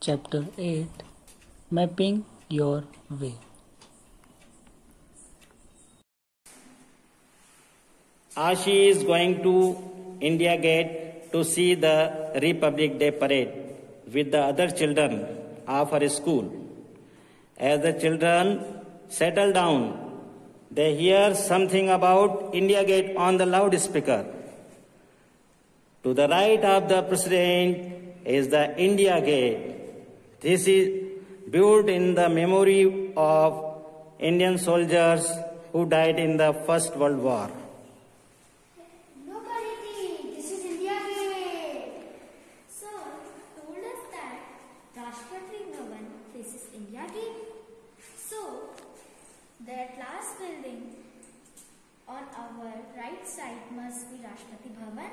Chapter 8 Mapping Your Way. Ashi is going to India Gate to see the Republic Day parade with the other children of her school. As the children settle down, they hear something about India Gate on the loudspeaker. To the right of the president is the India Gate. This is built in the memory of Indian soldiers who died in the First World War. Look, Aditi, this is India Gate. Sir told us that Rashtrapati Bhavan faces India Gate. So, that last building on our right side must be Rashtrapati Bhavan.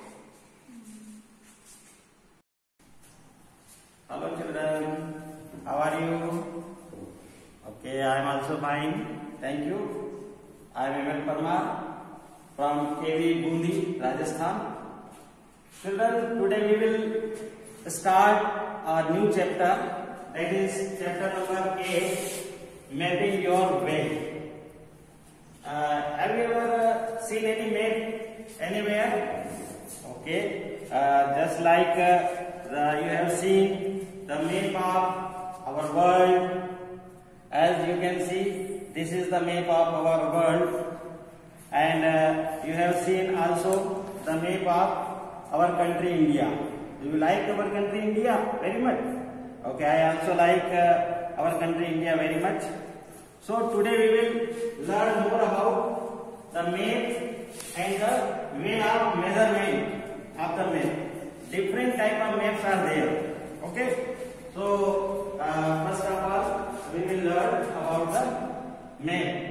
Hello children, how are you? Okay, I am also fine. Thank you. I am Emil Parmar from KV Bundi, Rajasthan. Children, today we will start our new chapter, that is chapter number 8, Mapping Your Way. Have you ever seen any map anywhere? Okay, just like you have seen the map of our world. As you can see, this is the map of our world, and you have seen also the map of our country India. Do you like our country India very much? Okay, I also like our country India very much. So today we will learn more about the map and the way of measurement of the map. Different type of maps are there. Okay. So first of all, we will learn about the map.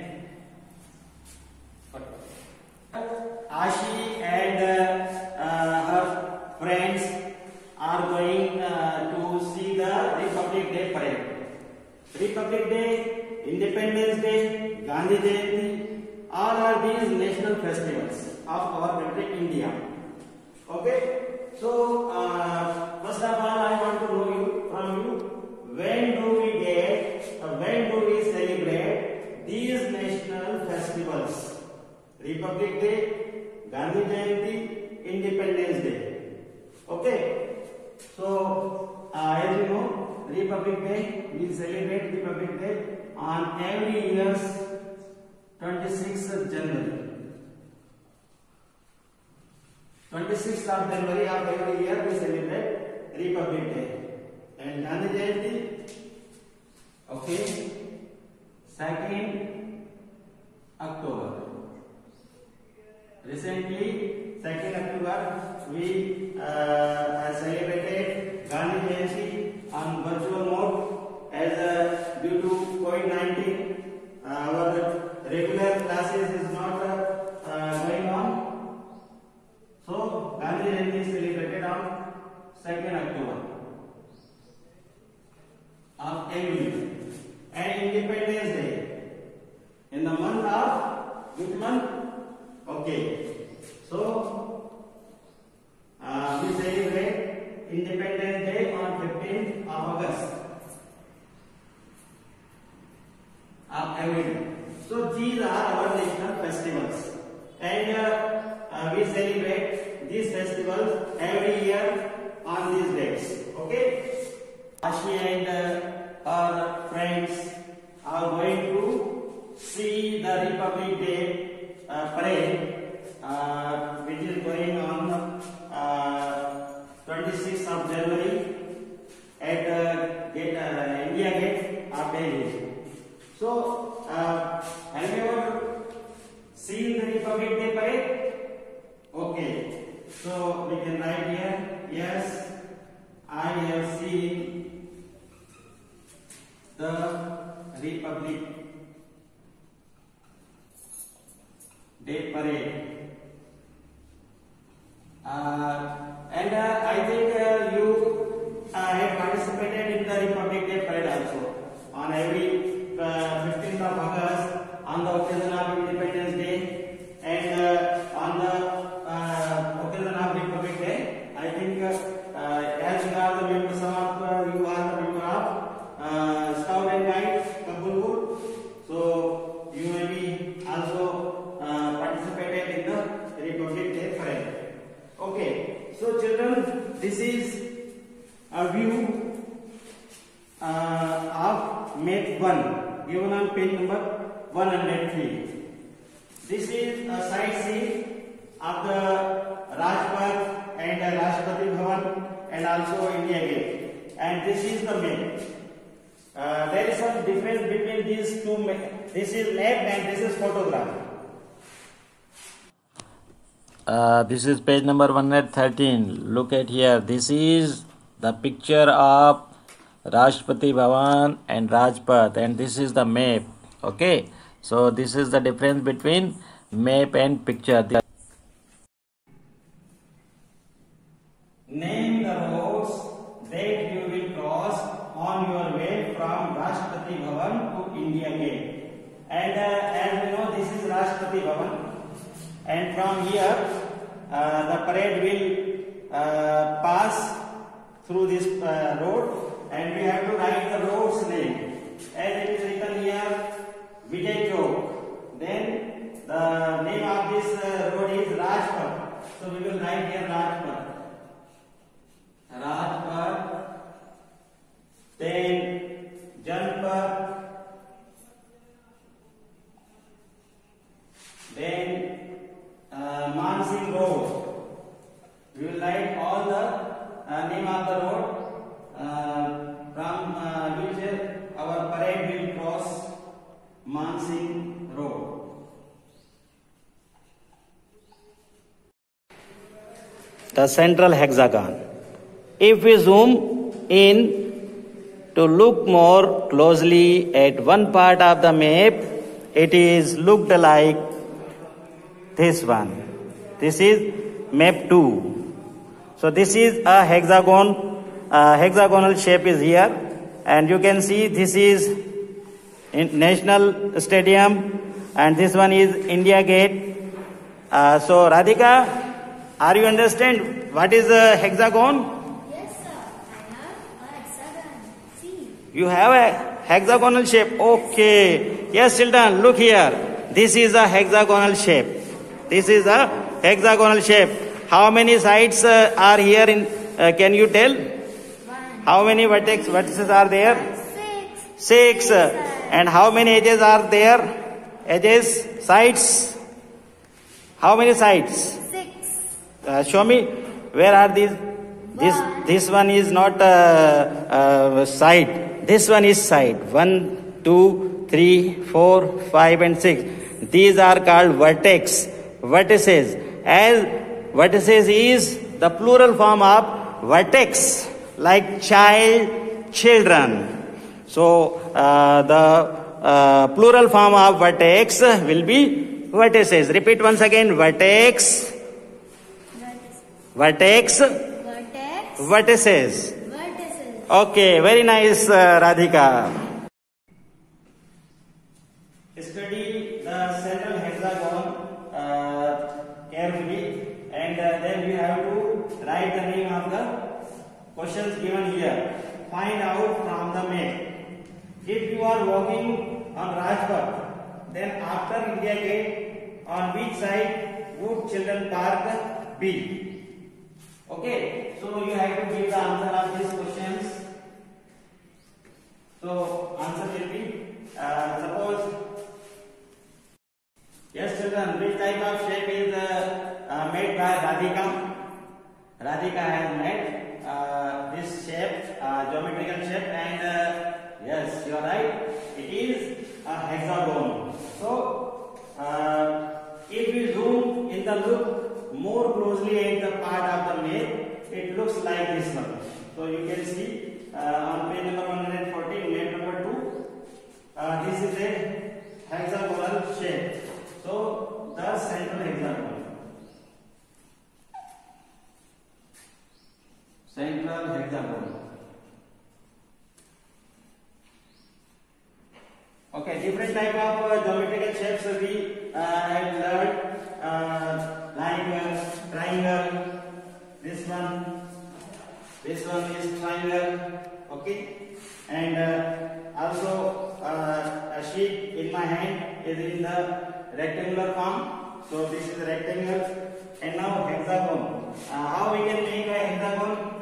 Ashi and her friends are going to see the Republic Day parade. Republic Day, Independence Day, Gandhi Jayanti, all are these national festivals of our country India. Okay. So first of all, I want to know from you, when do we celebrate these national festivals? Republic Day, Gandhi Jayanti, Independence Day. Okay. So as you know, Republic Day, we celebrate Republic Day on every year's 26th of January. 26th of January of every year we celebrate Republic Day. And Gandhi Jayanti, okay, 2nd October. Recently, 2nd October, we celebrated Gandhi Jayanti on virtual mode as due to COVID-19, our regular classes is not going on. So, Gandhi Jayanti is celebrated on 2nd October of every year. And Independence Day in the month of which month? Okay. So, we celebrate Independence Day on 15th of August of every year. So, these are our national festivals. And we celebrate these festivals every year on these dates. Okay? Ashi and her friends are going to see the Republic Day parade, which is going on 26th of January at India Gate of Delhi. So, have you ever seen the Republic Day parade? Okay. So, we can write here, yes, I have seen the Republic Day parade. And I think you have participated in the Republic Day parade also on every 15th of August on the occasion of Independence Day and on the occasion of Republic Day. I think as you are the members of you are the member of this is a view of map 1 given on page number 103. This is a side scene of the Rajpath and Rashtrapati Bhavan and also India Gate, and this is the map. There is some difference between these two. This is map and this is photograph. This is page number 113. Look at here. This is the picture of Rashtrapati Bhavan and Rajpath, and this is the map. Okay, so this is the difference between map and picture. Name the roads that you will cross on your way from Rashtrapati Bhavan to India Gate. And as we know, this is Rashtrapati Bhavan, and from here the parade will pass through this road, and we have to write the road's name. As it is written here, Vijay Chowk. Then the name of this road is Rajpath. So we will write here Rajpath. Rajpath. Then Janpath. Then Mansingh Road. We will write all the name of the road from which our parade will cross Mansingh Road. The central hexagon. If we zoom in to look more closely at one part of the map, it is looked like this one. This is map 2. So this is a hexagon. Hexagonal shape is here, and you can see this is National Stadium, and this one is India Gate. So Radhika, are you understand what is a hexagon? Yes, sir. I have a hexagon. See. You have a hexagonal shape. Okay. Yes, children, look here. This is a hexagonal shape. This is a hexagonal shape. How many sides are here in? Can you tell? 1. How many vertices are there? 6. 6. And how many edges are there? Edges, sides. How many sides? 6. Show me. Where are these? This one is not side. This one is side. 1, 2, 3, 4, 5, and 6. These are called vertex. Vertices. As vertices is the plural form of vertex, like child, children. So the plural form of vertex will be vertices. Repeat once again. Vertex. Vertex. Vertex. Vertices. Vertices. Okay, very nice, Radhika. Study the central hexagon carefully, and then we have to write the name of the questions given here. Find out from the map. If you are walking on Rajpath, then after India Gate, on which side would children park be? Okay, so you have to give the answer of these questions. So answer will be suppose. Yes, children, which type of shape is made by Radhika? Radhika has made this shape, geometrical shape, and yes, you are right. It is a hexagon. So, if we zoom in the look more closely at the part of the map, it looks like this one. So you can see on page number 114, map number 2. This is a hexagonal shape. So the central hexagon. Central hexagon. Okay, different type of geometrical shapes we have learned, like triangle. This one is triangle. Okay, and also a sheet in my hand is in the rectangular form. So this is rectangle, and now hexagon. How we can make a hexagon?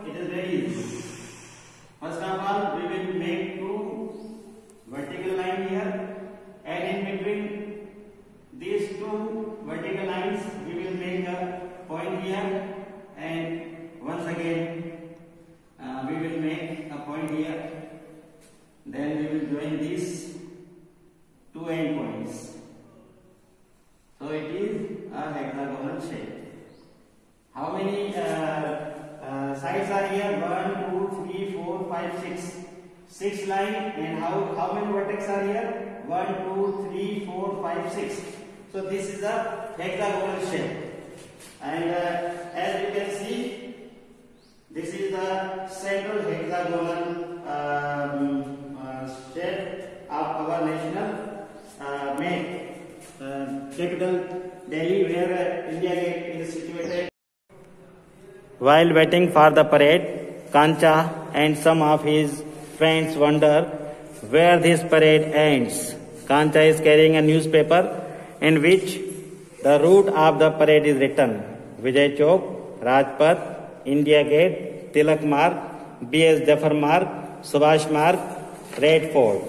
First of all, we will make two vertical line here, and in between these two vertical lines, we will make a point here, and once again we will make a point here. Then we will join these two end points. So it is a hexagonal shape. How many sides are here? 1, 2, 3, 4, 5, 6. 6 line, and how many vertex are here? 1, 2, 3, 4, 5, 6. So this is a hexagonal shape. And as you can see, this is the central hexagonal shape of our national map. Capital Delhi, where India Gate is situated. While waiting for the parade, Kancha and some of his friends wonder where this parade ends. Kancha is carrying a newspaper in which the route of the parade is written: Vijay Chowk, Rajpath, India Gate, Tilak Marg, B.S. Jafar Marg, Subhash Marg, Red Fort.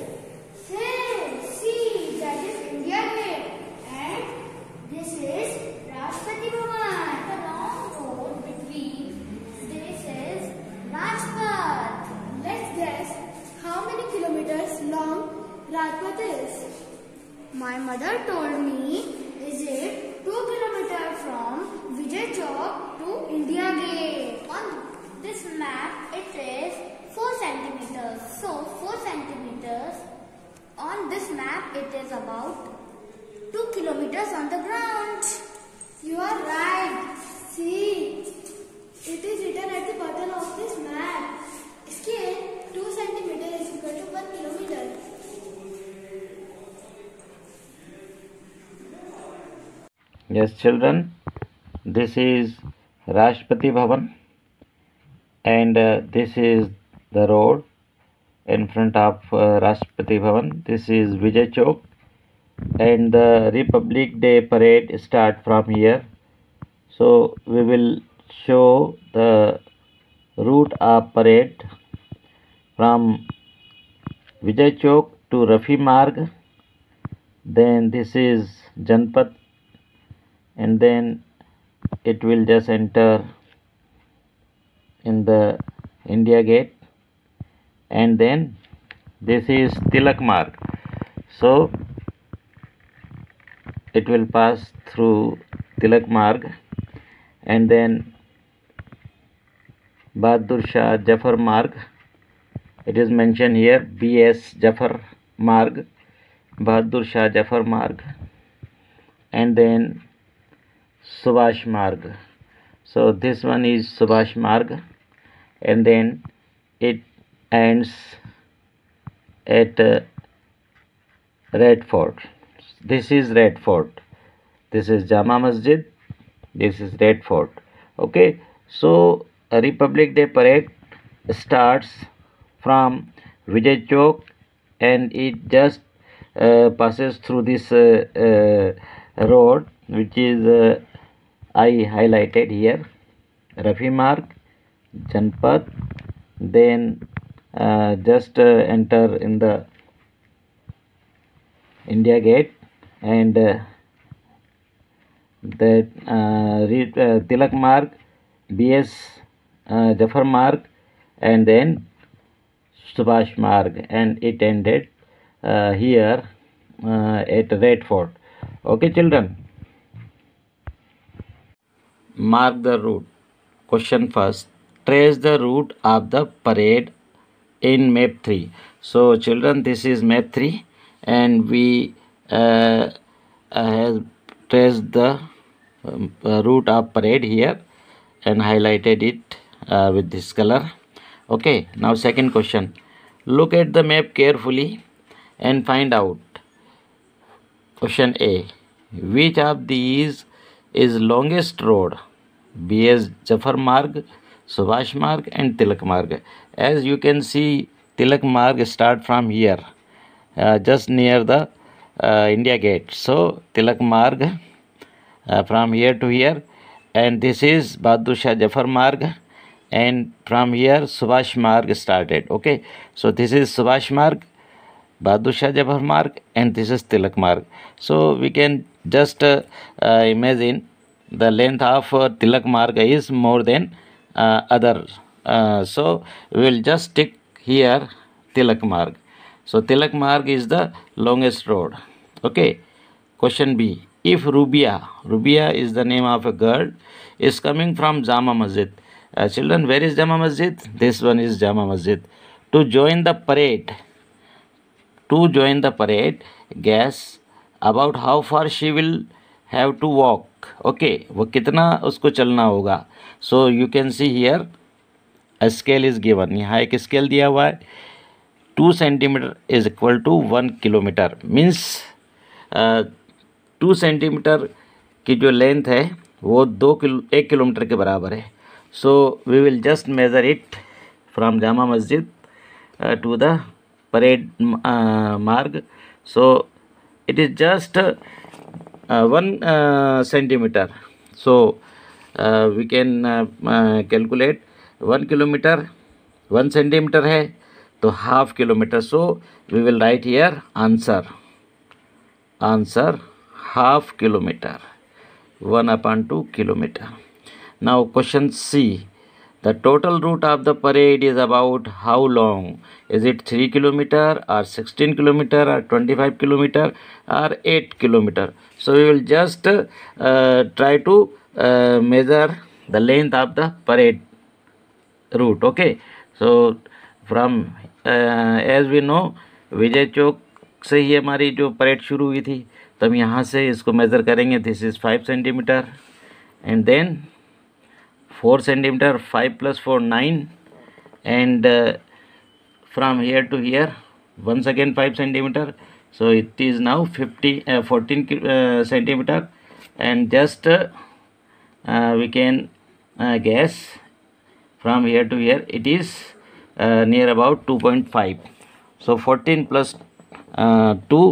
See, that is India Gate, and this is Rashtrapati Bhavan. The long road between this is Rajpath. Let's guess how many kilometers long Rajpath is. My mother told me, is it 2 kilometers from Vijay Chowk to India Gate? On this map, it is 4 centimeters. So 4 centimeters on this map, it is about 2 kilometers on the ground. You are right. See, it is written at the bottom of this map. Scale 2 centimeters is equal to 1 kilometer. Yes, children, this is Rashtrapati Bhavan, and this is the road in front of Rashtrapati Bhavan. This is Vijay Chowk, and the Republic Day parade start from here. So we will show the route of parade from Vijay Chowk to Rafi Marg. Then this is Janpat, and then it will just enter in the India Gate, and then this is Tilak Marg. So it will pass through Tilak Marg, and then Bahadur Shah Jafar Marg. It is mentioned here, B.S. Jafar Marg, Bahadur Shah Jafar Marg, and then Subhash Marg. So this one is Subhash Marg, and then it ends at Red Fort. This is Red Fort. This is Jama Masjid. This is Red Fort. Okay, so a Republic Day parade starts from Vijay Chowk, and it just passes through this road, which is I highlighted here, Rafi Marg, Janpat, then just enter in the India Gate, and Tilak Marg, B.S. Jafar Marg, and then Subhash Marg, and it ended here at Red Fort. Okay, children, mark the route. Question first: trace the route of the parade in map 3. So children, this is map 3, and we have traced the route of parade here and highlighted it with this color. Okay, now second question: look at the map carefully and find out. Question A: which of these is longest road? B.S. Jafar Marg, Subhash Marg, and Tilak Marg. As you can see, Tilak Marg start from here, just near the India Gate. So Tilak Marg from here to here, and this is Bahadur Shah Jafar Marg, and from here Subhash Marg started. Okay, so this is Subhash Marg, Bahadur Shah Jafar Marg, and this is Tilak Marg. So we can just imagine the length of Tilak Marg is more than other. So we will just stick here Tilak Marg. So Tilak Marg is the longest road. Okay. Question B. If Rubia is the name of a girl, is coming from Jama Masjid. Children, where is Jama Masjid? This one is Jama Masjid. To join the parade, guess about how far she will have to walk. Okay, वो कितना उसको चलना होगा. So you can see here a scale is given. यहाँ एक scale दिया हुआ है. 2 centimeter is equal to 1 kilometer. Means 2 centimetre की जो लेंथ है वो 1 किलोमीटर के बराबर है. So we will just measure it from Jama Masjid to the parade Marg. So it is just 1 centimetre. So we can calculate 1 kilometre 1 centimetre है तो half kilometre. So we will write here answer half kilometer, 1/2 kilometer. Now question C. The total route of the parade is about how long? Is it 3 kilometer or 16 kilometer or 25 kilometer or 8 kilometer? So we will just try to measure the length of the parade route. Okay. So from as we know, Vijay Chowk से ही हमारी जो parade शुरू हुई थी, तो हम यहाँ से इसको मेज़र करेंगे. This is 5 centimetre and then 4 centimetre. 5 + 4 9 and from here to here once again 5 centimeter. So it is now 14 centimeter, and just we can guess from here to here it is near about 2.5. So 14 plus 2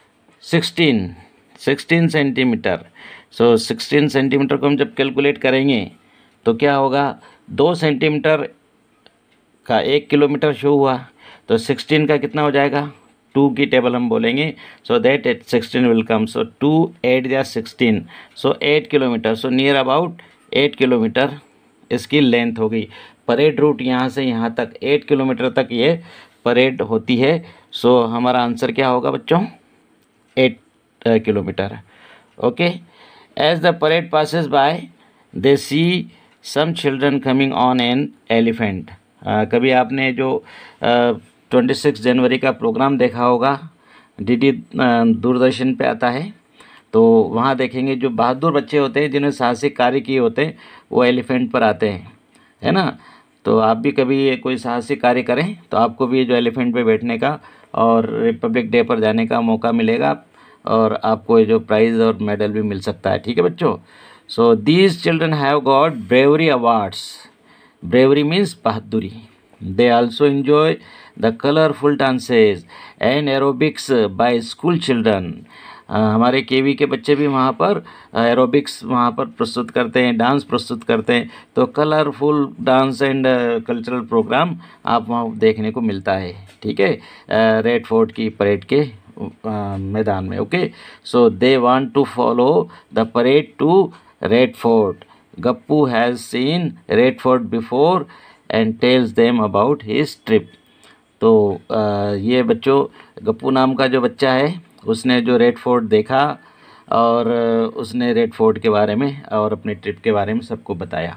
16 centimetre. So 16 centimetre को हम जब calculate करेंगे तो क्या होगा, 2 centimetre का 1 kilometre show हुआ, तो 16 का कितना हो जाएगा, 2 की टेबल हम बोलेंगे. So that 16 will come. सो 2 8 या 16, so 8 kilometre. So near about 8 kilometre इसकी लेंथ हो गई. परेड रूट यहाँ से यहाँ तक 8 किलोमीटर तक ये परेड होती है. सो हमारा आंसर क्या होगा बच्चों, 8 kilometre. Okay. As the parade passes by they see some children coming on an elephant. कभी आपने जो 26 जनवरी का प्रोग्राम देखा होगा, डीडी दूरदर्शन पे आता है, तो वहाँ देखेंगे जो बहादुर बच्चे होते हैं जिन्होंने साहसिक कार्य किए होते हैं वो एलिफेंट पर आते हैं, है ना. तो आप भी कभी कोई साहसिक कार्य करें तो आपको भी जो एलिफेंट पे बैठने का और रिपब्लिक डे पर जाने का मौका मिलेगा, और आपको ये जो प्राइज़ और मेडल भी मिल सकता है. ठीक है बच्चों. So these children have got bravery awards. Bravery means बहादुरी. They also enjoy the colourful dances and aerobics by school children. हमारे केवी के बच्चे भी वहाँ पर एरोबिक्स वहाँ पर प्रस्तुत करते हैं, डांस प्रस्तुत करते हैं. तो colourful dance and cultural programme आप वहाँ देखने को मिलता है. ठीक है, रेड फोर्ट की परेड के मैदान में. Okay. So they want to follow the parade to Red Fort. Gappu has seen Red Fort before and tells them about his trip. तो ये बच्चों, गप्पू नाम का जो बच्चा है उसने जो रेड फोर्ट देखा और उसने रेड फोर्ट के बारे में और अपने ट्रिप के बारे में सबको बताया.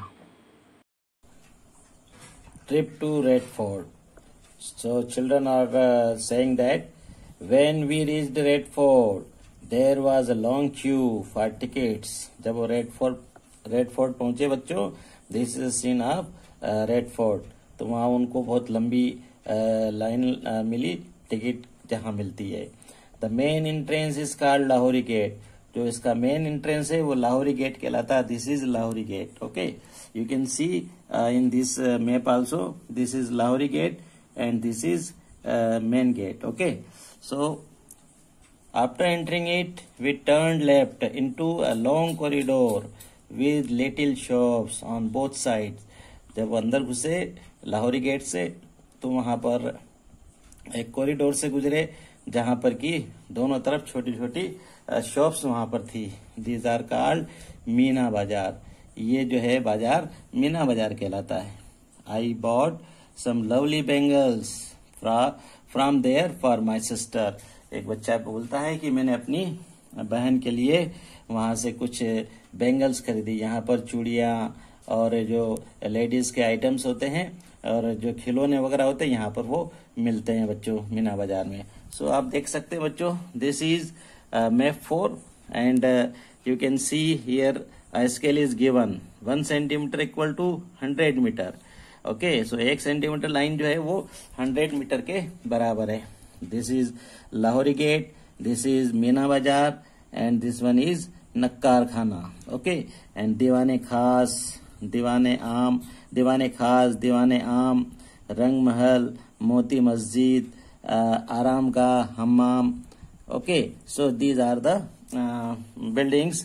Trip to Red Fort. So children are saying that when we reached Red Fort there was a long queue for tickets. जब वो रेड फोर्ट पहुंचे बच्चों, this is scene of Red Fort, तो वहाँ उनको बहुत लंबी लाइन मिली टिकट जहाँ मिलती है. The main entrance is called Lahori Gate. जो इसका मेन एंट्रेंस है वो लाहौरी गेट कहलाता है. This is Lahori Gate. Okay. You can see in this map also, this is Lahori Gate and this is main gate. Okay. So after entering it, we turned left into a long corridor with little shops on both sides. जब वो अंदर घुसे Lahori gate से तो वहां पर एक corridor से गुजरे जहां पर कि दोनों तरफ छोटी छोटी शॉप्स वहां पर थी। दीज आर कॉल्ड मीना बाजार। ये जो है बाजार मीना बाजार कहलाता है। I bought some lovely bangles from there for my sister. एक बच्चा बोलता है कि मैंने अपनी बहन के लिए वहां से कुछ बेंगल्स खरीदी। यहाँ पर चूड़ियां और जो लेडीज के आइटम्स होते हैं और जो खिलौने वगैरह होते हैं यहाँ पर वो मिलते हैं बच्चों मीना बाजार में। सो आप देख सकते हैं बच्चों, this is map 4 and you can see here scale is given 1 centimetre equal to 100 metre. Okay, so 1 centimetre line जो है वो 100 मीटर के बराबर है। This is Lahori Gate, this is Meena Bazaar and this one is Naqqar Khana. Okay, and दीवाने खास, दीवाने खास, दीवाने आम, रंग महल, मोती Masjid, Aramgah, Hammam. Okay, so these are the buildings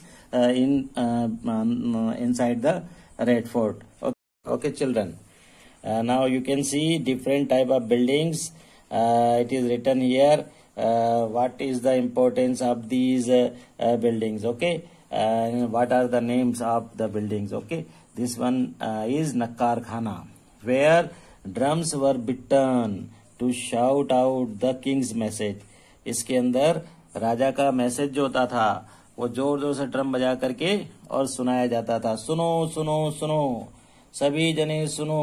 inside the Red Fort. Okay, children. Now you can see different type of buildings. It is written here. What is the importance of these buildings? Okay, what are the names of the buildings? Okay, this one is Nakkar Khana, where drums were beaten to shout out the king's message. इसके अंदर राजा का message जो होता था वो जोर जोर से ड्रम बजा करके और सुनाया जाता था। सुनो सुनो सुनो, सभी जने सुनो,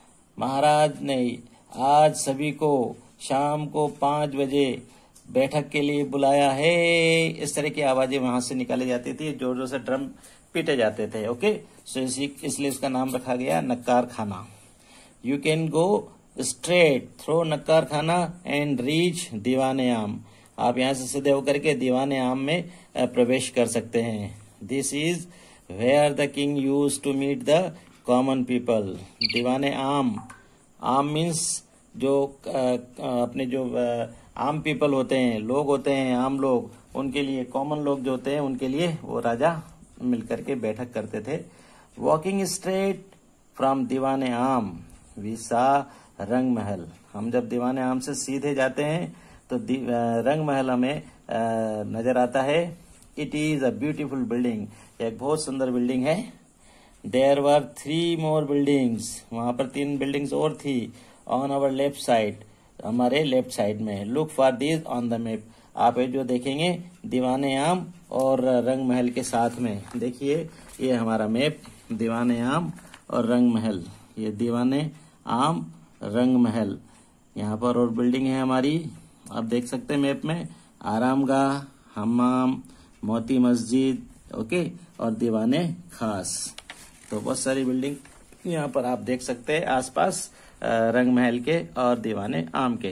महाराज ने आज सभी को शाम को 5 बजे बैठक के लिए बुलाया है। इस तरह की आवाजें वहां से निकाली जाती थी, जोर जोर से ड्रम पीटे जाते थे। ओके, सो इसलिए इसका नाम रखा गया Naqqar Khana. You can go straight through Naqqar Khana and reach दीवाने आम। आप यहाँ से सीधे होकर के दीवाने आम में प्रवेश कर सकते हैं। This is where the king use to meet the common people. Diwane Aam, आम मीन्स जो अपने जो आम पीपल होते हैं, लोग होते हैं, आम लोग, उनके लिए, कॉमन लोग जो होते हैं उनके लिए वो राजा मिलकर के बैठक करते थे। वॉकिंग स्ट्रेट फ्रॉम दीवाने आम वी सा रंग महल। हम जब दीवाने आम से सीधे जाते हैं तो रंग महल हमें नजर आता है। It is a beautiful building, एक बहुत सुंदर बिल्डिंग है। देयर वर 3 more बिल्डिंग्स, वहां पर 3 बिल्डिंग्स और थी। ऑन आवर लेफ्ट साइड, हमारे लेफ्ट साइड में। Look for this on the map. आप जो देखेंगे दीवाने आम और रंग महल के साथ में, देखिए ये हमारा मैप, दीवाने आम और रंग महल। ये दीवाने आम, रंग महल, यहाँ पर और बिल्डिंग है हमारी, आप देख सकते हैं मैप में। आराम गाह, हम्माम, मोती मस्जिद, ओके, और दीवाने खास। तो बहुत सारी बिल्डिंग यहाँ पर आप देख सकते हैं आसपास रंग महल के और दीवाने आम के।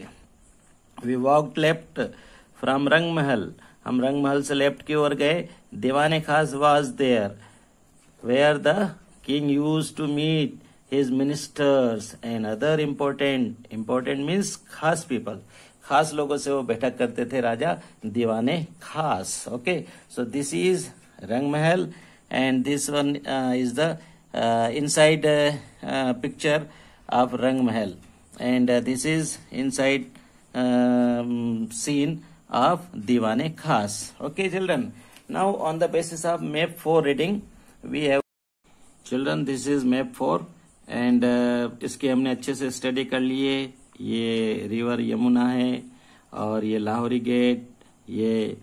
We walked left from Rang महल, हम रंग महल से लेफ्ट की ओर गए। Diwane Khas was there where the king used to meet his ministers and other important means खास people, खास लोगों से वो बैठक करते थे राजा, दीवाने Khas. Okay, so this is Rang Mahal and this one is the inside picture of Rang Mahal and this is inside scene of Diwane Khas. Okay children, now on the basis of map 4 reading we have, children this is map 4 and इसके हमने अच्छे से study कर लिए। ये river Yamuna है और ये लाहौरी गेट, ये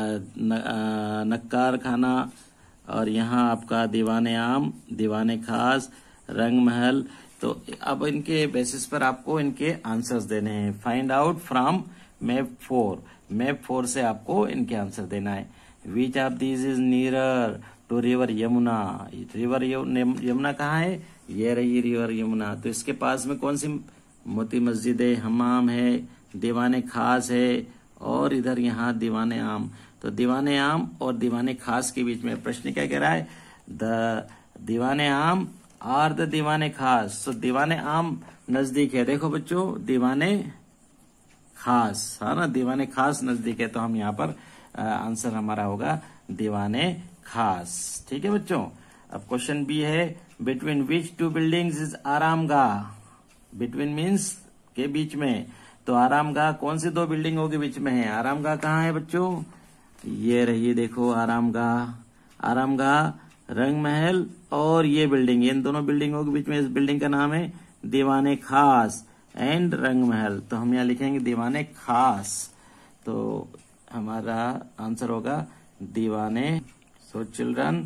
नक्कार खाना और यहाँ आपका दीवाने आम, दीवाने खास, रंग महल। तो अब इनके बेसिस पर आपको इनके आंसर्स देने हैं। Find out from map 4, map 4 से आपको इनके आंसर देना है। Which of this is nearer to river Yamuna. River Yamuna कहाँ है? ये रही रिवर यमुना। तो इसके पास में कौन सी मोती मस्जिद है, हम्माम है, दीवाने खास है और इधर यहाँ दीवाने आम। तो दीवाने आम और दीवाने खास के बीच में प्रश्न क्या कह रहा है? द दीवाने आम और द दीवाने खास। तो दीवाने आम नजदीक है, देखो बच्चों, दीवाने खास, है ना, दीवाने खास नजदीक है। तो हम यहाँ पर आंसर हमारा होगा दीवाने खास। ठीक है बच्चों। अब क्वेश्चन बी है, between which two buildings is Aramgah? Between means के बीच में, तो आरामगाह कौन सी दो बिल्डिंगों के बीच में है? आरामगाह कहाँ है बच्चों? ये रही, देखो आरामगाह। आरामगाह, रंग महल और ये बिल्डिंग, इन दोनों बिल्डिंगों के बीच में इस बिल्डिंग का नाम है दीवाने खास एंड रंग महल। तो हम यहाँ लिखेंगे दीवाने खास, तो हमारा आंसर होगा Diwane. So children,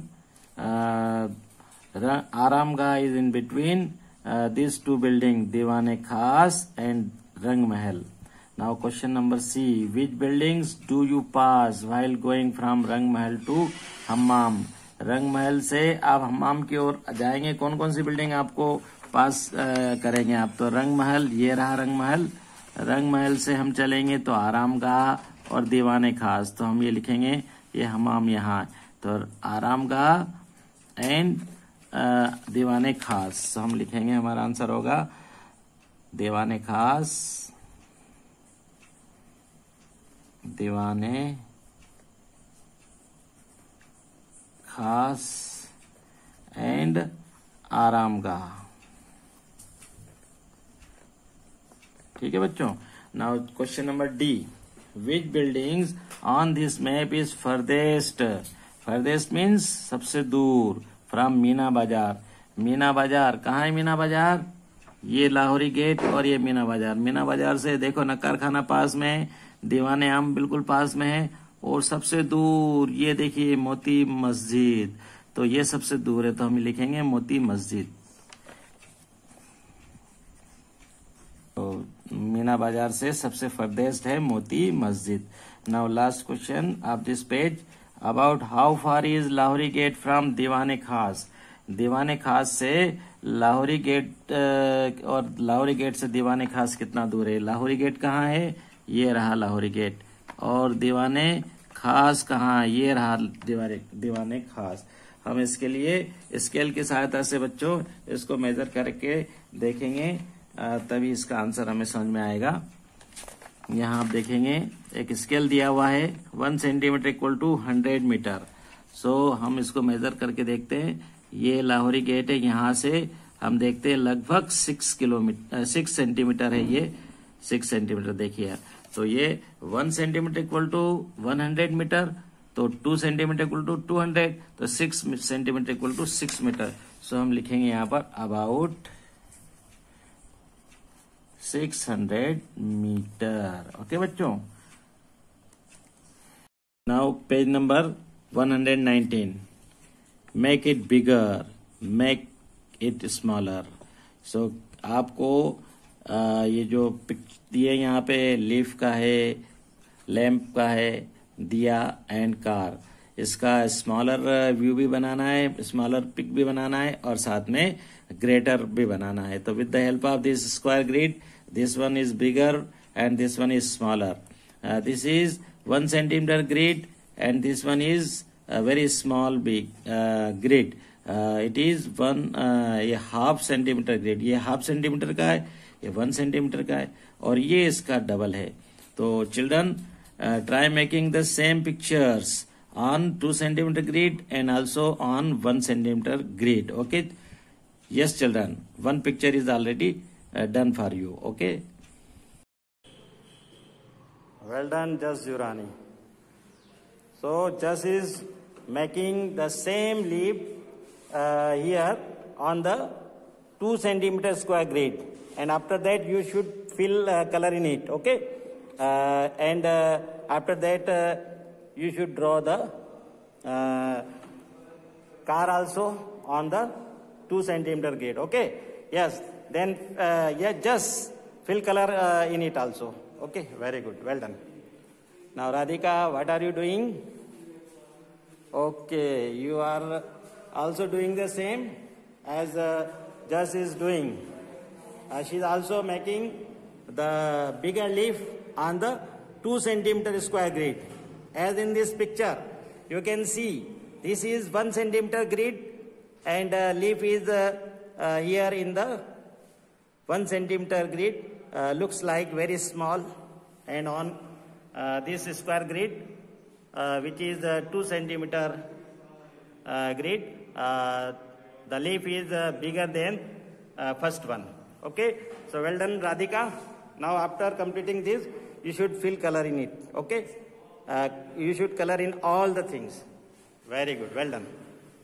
Aramgah is in between this two building, Diwane Khas and Rang Mahal. Now question number C, which buildings do you pass while going from Rang Mahal to हम्माम? रंग महल से आप हम्माम की ओर जाएंगे, कौन कौन सी बिल्डिंग आपको पास करेंगे आप? तो रंग महल, ये रहा रंग महल। रंग महल से हम चलेंगे तो आरामगाह और दीवाने खास, तो हम ये लिखेंगे ये हम्माम यहाँ, तो आरामगाह एंड दीवाने खास। तो हम लिखेंगे, हमारा आंसर होगा दीवाने खास, दीवाने खास एंड आरामगाह। ठीक है बच्चों। Now question number D, which buildings on this map is farthest? Farthest means सबसे दूर, फ्रॉम मीना बाजार। मीना बाजार कहाँ है? मीना बाजार ये लाहौरी गेट और ये मीना बाजार। मीना बाजार से देखो नक्कार खाना पास में है, दीवाने आम बिल्कुल पास में है, और सबसे दूर ये देखिए मोती मस्जिद, तो ये सबसे दूर है, तो हम लिखेंगे मोती मस्जिद। तो मीना बाजार से सबसे फर्देस्ट है Moti Masjid. Now last question of this page, about how far is Lahori Gate from Diwane Khas? दीवाने खास से लाहौरी गेट और लाहौरी गेट से दीवाने खास कितना दूर है? लाहौरी गेट कहाँ है? ये रहा लाहौरी गेट, और दीवाने खास कहाँ? ये रहा दीवाने खास। हम इसके लिए स्केल की सहायता से बच्चों इसको मेजर करके देखेंगे, तभी इसका आंसर हमें समझ में आएगा। यहाँ आप देखेंगे एक स्केल दिया हुआ है, 1 सेंटीमीटर इक्वल टू 100 मीटर। सो हम इसको मेजर करके देखते हैं। ये लाहौरी गेट है, यहाँ से हम देखते हैं लगभग 6 सेंटीमीटर है, ये 6 सेंटीमीटर देखिए। तो ये 1 सेंटीमीटर इक्वल टू 100 मीटर, तो 2 सेंटीमीटर इक्वल टू 200, तो 6 सेंटीमीटर इक्वल टू 6 मीटर। सो हम लिखेंगे यहाँ पर अबाउट 600 मीटर। ओके बच्चों। Now page number 119, make it bigger, make it smaller. So आपको ये जो दिए यहाँ पे लीफ का है, लैंप का है, दिया एंड कार, इसका स्मॉलर व्यू भी बनाना है, स्मॉलर पिक भी बनाना है, और साथ में ग्रेटर भी बनाना है। तो with the help of this square grid, this one is bigger and this one is smaller. This is 1 centimetre grid and this one is very small big grid. It is ये 1/2 centimetre grid, ये 1/2 centimetre का है, ये 1 centimetre का है, और ये इसका डबल है। तो children, try making the same pictures on 2 centimeter grid and also on 1 centimeter grid. Okay. Yes children, one picture is already done for you. Okay. Well done Jas Jurani. So Jas is making the same leaf here on the 2 centimeter square grid, and after that you should fill color in it. Okay. And after that you should draw the car also on the 2 centimeter grid. Okay. Yes. Then yeah, just fill color in it also. Okay. Very good. Well done. Now Radhika, what are you doing? Okay. You are also doing the same as Jas is doing. She is also making the bigger leaf on the 2 centimeter square grid. As in this picture, you can see this is 1 centimeter grid, and leaf is here in the 1 centimeter grid. Looks like very small, and on this square grid, which is 2 centimeter grid. The leaf is bigger than first one. Okay, so well done, Radhika. Now after completing this, you should fill color in it. Okay, you should color in all the things. Very good, well done.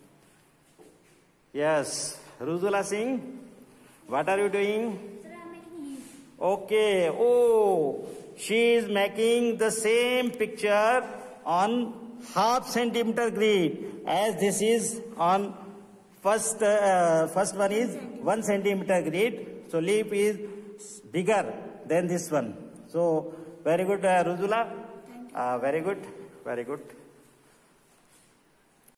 Yes, Ruzula Singh, what are you doing? Sir, I am making leaf. Okay, oh, she is making the same picture on half centimeter grid, as this is on first one is 1 centimeter grid. So leaf is bigger than this one. So very good, Ruzula. Thank you. Very good, very good.